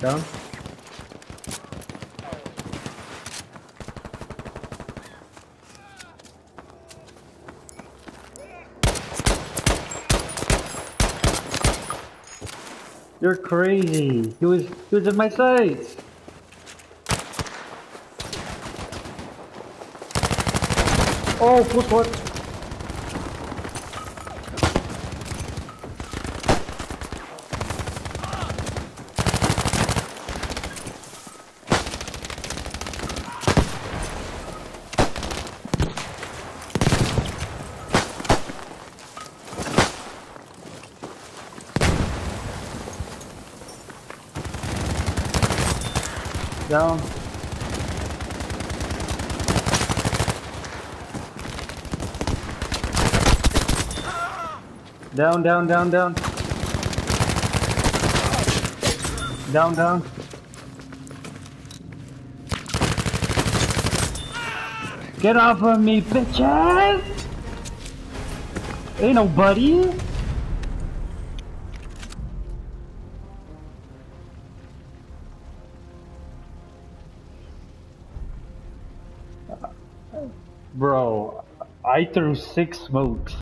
Down. You're crazy. He was in my sights. Oh, what? Down. Down. Down. Get off of me, bitches! Ain't nobody. Bro, I threw 6 smokes.